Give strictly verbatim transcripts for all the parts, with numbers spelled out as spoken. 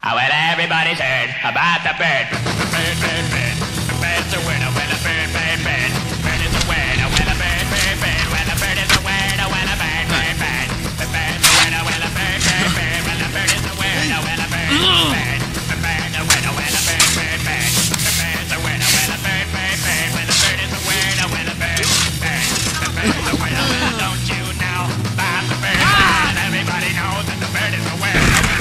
Well, everybody's heard about the bird. Bird, bird, bird. The bird's a word. Well, a bird, bird, bird. Bird is a word. Well, a bird, bird, bird. Well, a bird is a word. Well, a bird, bird, bird. The bird's a word. Well, a bird, bird, bird. Well, a bird is a word. Well, a bird, bird. The bird's a word. Well, a bird, bird, bird. The bird's a word. Well, a bird, bird, bird. Well, a bird is a word. Well, a bird, bird. The bird's a word. Well, don't you know about the bird? Everybody knows that the bird is a word.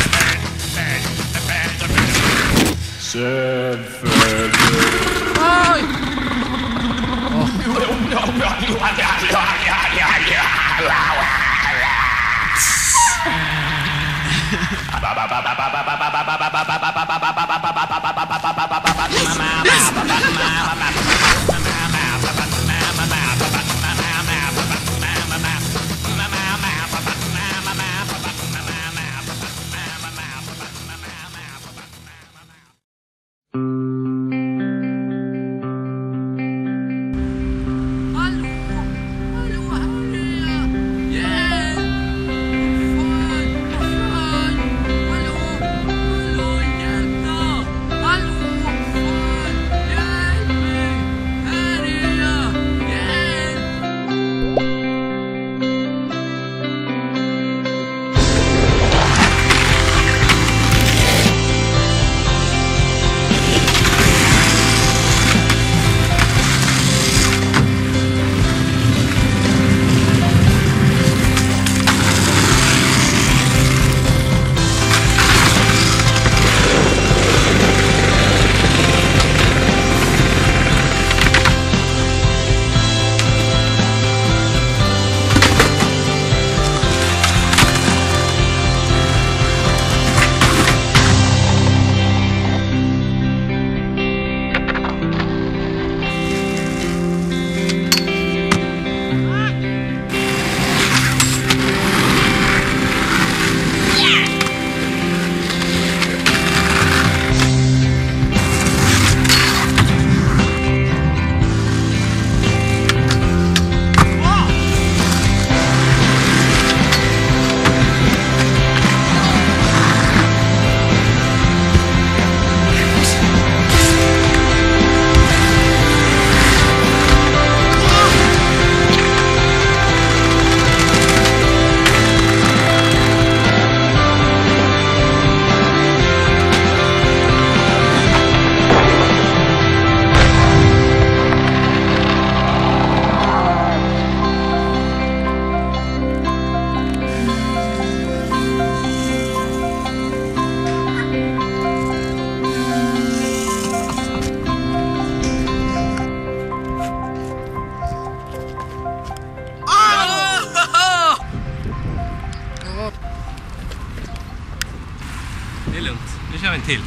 Det är lugnt. Nu kör vi en till.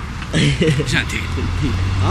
Vi kör en till. Ja.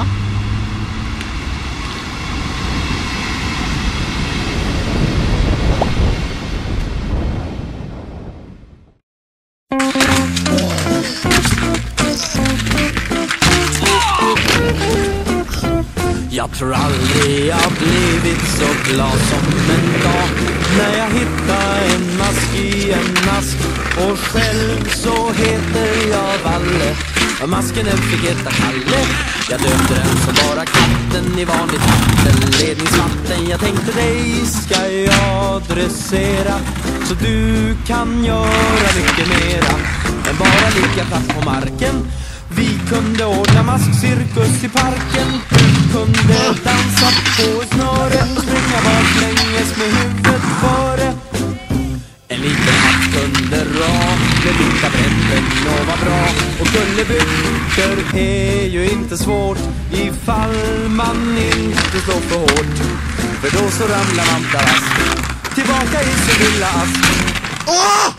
Jag tror aldrig jag blivit så glad som en dag när jag hittade en mask i en ask. Och själv så heter jag Valle. Och masken den fick heta Kalle. Jag döpte den som bara katten i vanligt vattenledningsvatten. Jag tänkte dig ska jag dressera så du kan göra mycket mera än bara ligga platt på marken. Vi kunde ordna maskcirkus i parken. Du kunde dansa på ett snöre och springa baklänges med huvudet före. En liten hatt kunde dra med vita bränden och var bra. Och kullerbyttor är ju inte svårt ifall man inte slår för hårt. För då så ramlar man plast tillbaka i sin lilla ask. Åh!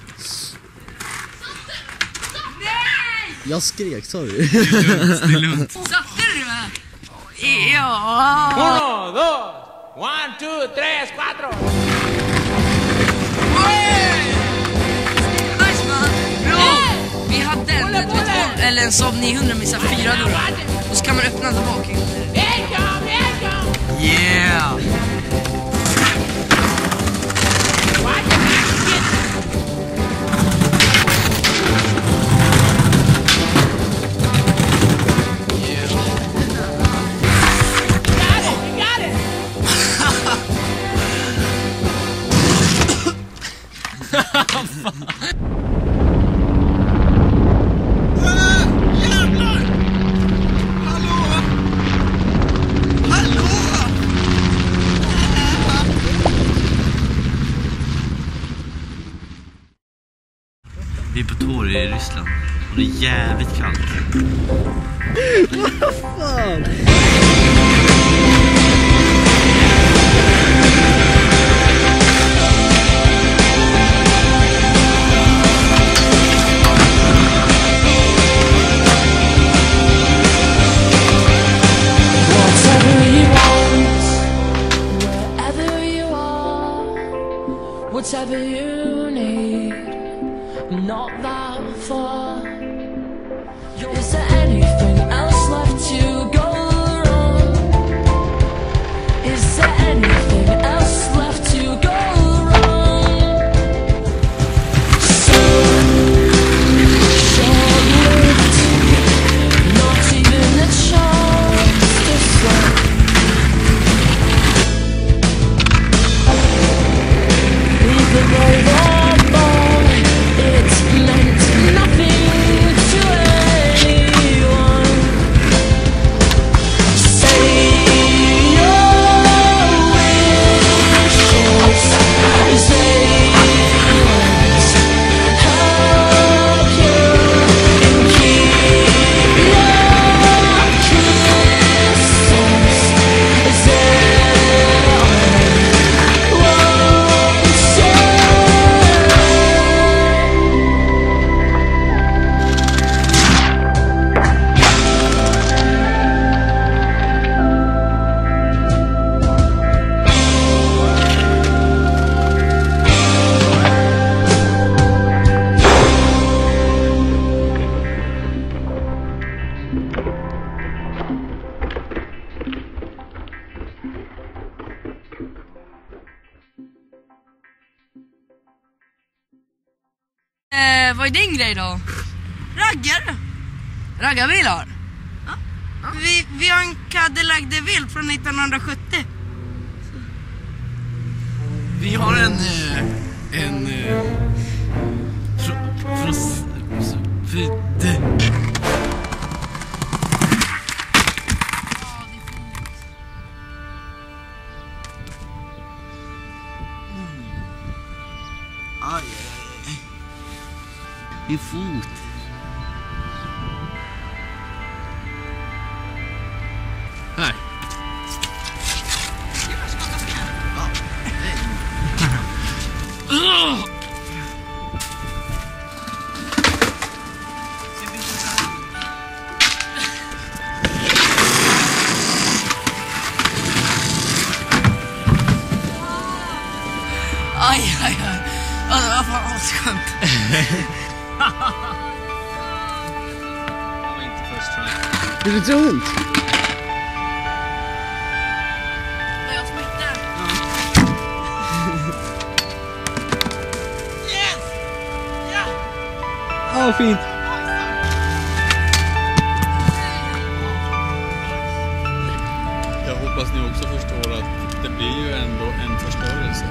Jag skrek, sorry. Det är lugnt, det är lugnt. Satte du det med? Ja. Uno, dos, one, two, tres, cuatro. Nice man. Bra. Vi hade en, du vet vad, eller en Saab nio hundra med fyra dörrar. Och så kan man öppna den bak. Yeah. Vi är på torg i Ryssland och det är jävligt kallt. Vad fan? Whatever you need, not that far. Is there anything else left to go wrong? Is there anything else left to go wrong? So short-lived, not even a chance to say. Even though the ball, it meant nothing to anyone. Say your wishes, say words, help you and keep your kisses. Say won't say. Eh, vad är din grej då? Raggare. Raggarbilar? Ja. Ja. Vi, vi har en Cadillac DeVille från nittonhundrasjuttio. Vi har en... eh, En... eh, Fr- fros... För det... Aj, aj, aj. Min fot. Här. Ugh! Aj, aj, aj. Ja, det var fan avskönt. Det var inte först try. Är det så ont? Jag smittar. Yes! Ja! Ja, fint. Jag hoppas ni också förstår att det blir ju ändå en förstörelse.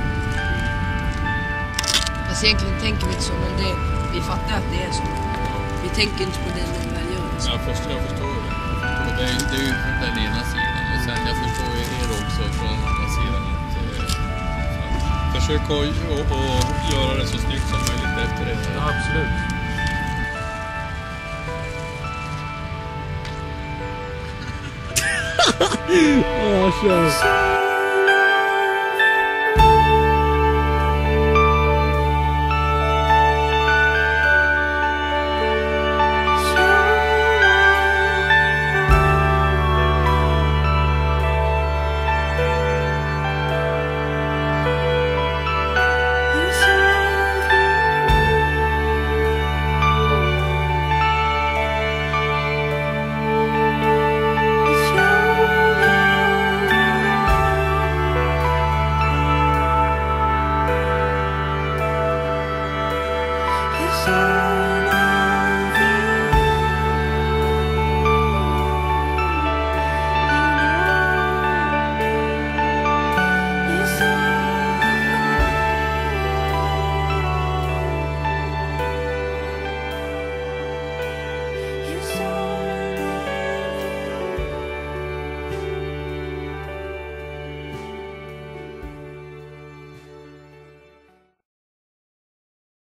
Alltså egentligen tänker vi inte så, men det, vi fattar att det är så. Vi tänker inte på det när vi väl gör det. Jag förstår, jag förstår det. Och det, är, det är ju den ena sidan. Och sen jag förstår ju er också från den andra sidan. Att, eh, att försöka att och, och göra det så snyggt som möjligt efter det. Ja, absolut. Ja, kör.